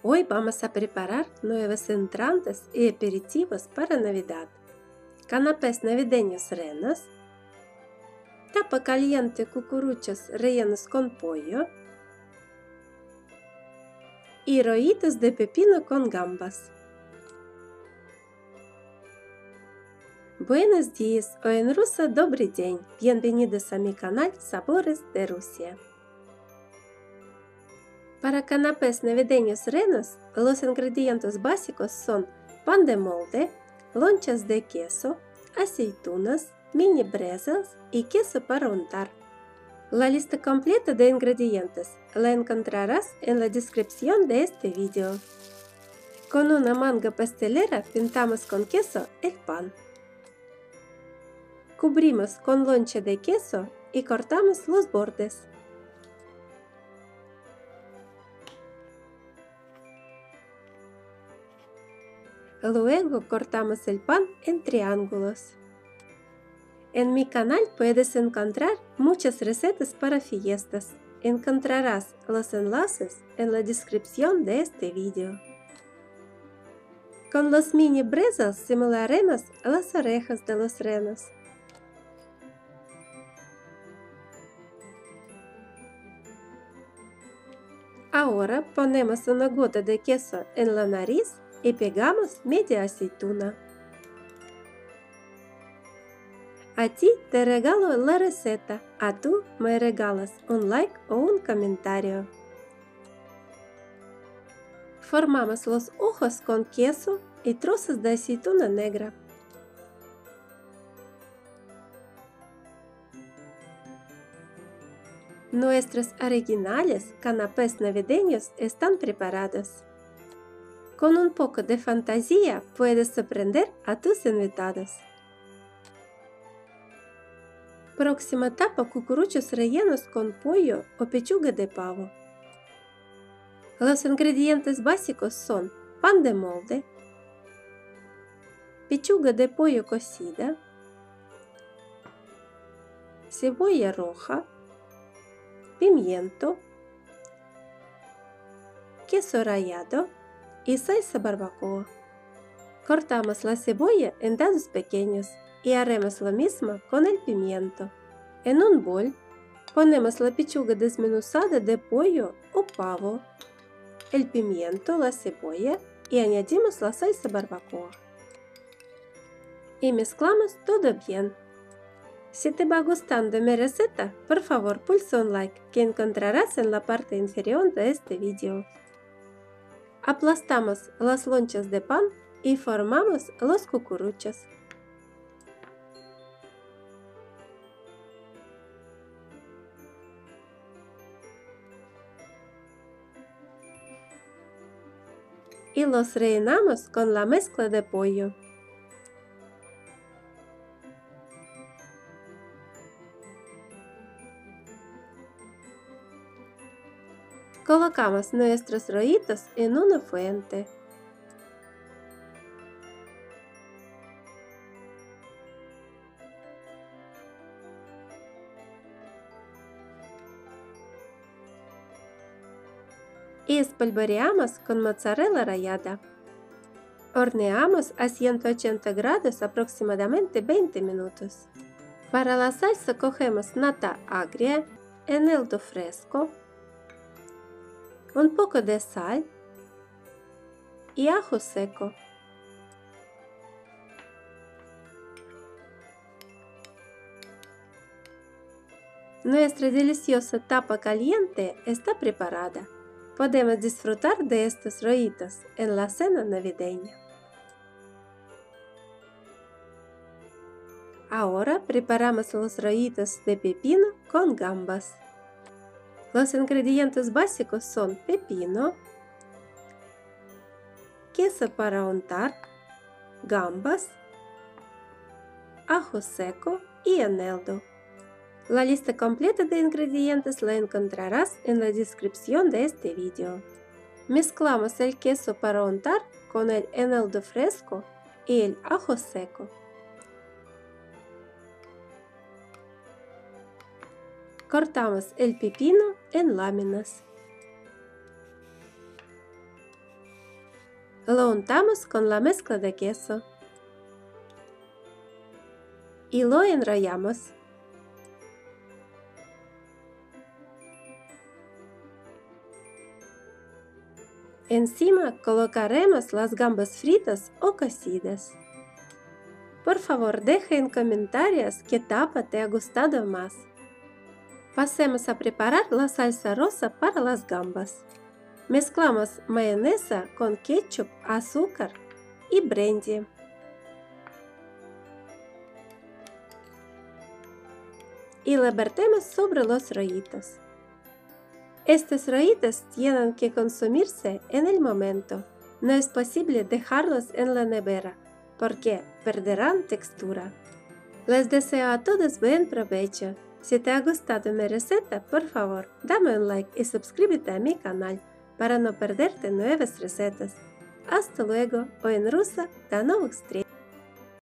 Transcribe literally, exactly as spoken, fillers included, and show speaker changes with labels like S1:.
S1: Hoy vamos a preparar nuevos entrantes y aperitivos para Navidad. Canapés navideños renos, tapa caliente cucuruchos rellenos con pollo y rollitos de pepino con gambas. Buenos días, o en ruso добрый день. Bienvenidos a mi canal Sabores de Rusia. Para canapés navideños renos, los ingredientes básicos son pan de molde, lonchas de queso, aceitunas, mini brezels y queso para untar. La lista completa de ingredientes la encontrarás en la descripción de este video. Con una manga pastelera pintamos con queso el pan. Cubrimos con loncha de queso y cortamos los bordes. Luego cortamos el pan en triángulos. En mi canal puedes encontrar muchas recetas para fiestas. Encontrarás los enlaces en la descripción de este video. Con los mini brezels simularemos las orejas de los renos. Ahora ponemos una gota de queso en la nariz y pegamos media aceituna. A ti te regalo la receta, a tú me regalas un like o un comentario. Formamos los ojos con queso y trozos de aceituna negra. Nuestros originales canapés navideños están preparados. Con un poco de fantasía puedes sorprender a tus invitados. Próxima etapa: cucuruchos rellenos con pollo o pechuga de pavo. Los ingredientes básicos son pan de molde, pechuga de pollo cocida, cebolla roja, pimiento, queso rallado y salsa barbacoa. Cortamos la cebolla en dados pequeños y haremos lo mismo con el pimiento. En un bol ponemos la pechuga desmenuzada de pollo o pavo, el pimiento, la cebolla y añadimos la salsa barbacoa. Y mezclamos todo bien. Si te va gustando mi receta, por favor pulsa un like que encontrarás en la parte inferior de este video. Aplastamos las lonchas de pan y formamos los cucuruchos. Y los rellenamos con la mezcla de pollo. Colocamos nuestros rollitos en una fuente. Y espolvoreamos con mozzarella rallada. Horneamos a ciento ochenta grados aproximadamente veinte minutos. Para la salsa cogemos nata agria, eneldo fresco, un poco de sal y ajo seco. Nuestra deliciosa tapa caliente está preparada. Podemos disfrutar de estos rollitos en la cena navideña. Ahora preparamos los rollitos de pepino con gambas. Los ingredientes básicos son pepino, queso para untar, gambas, ajo seco y eneldo. La lista completa de ingredientes la encontrarás en la descripción de este video. Mezclamos el queso para untar con el eneldo fresco y el ajo seco. Cortamos el pepino en láminas. Lo untamos con la mezcla de queso y lo enrollamos. Encima colocaremos las gambas fritas o cocidas. Por favor, deja en comentarios qué tapa te ha gustado más. Pasemos a preparar la salsa rosa para las gambas. Mezclamos mayonesa con ketchup, azúcar y brandy. Y la vertemos sobre los rollitos. Estos rollitos tienen que consumirse en el momento. No es posible dejarlos en la nevera porque perderán textura. Les deseo a todos buen provecho. Si te ha gustado mi receta, por favor, dame un like y suscríbete a mi canal para no perderte nuevas recetas. Hasta luego, o en ruso, до новых встреч!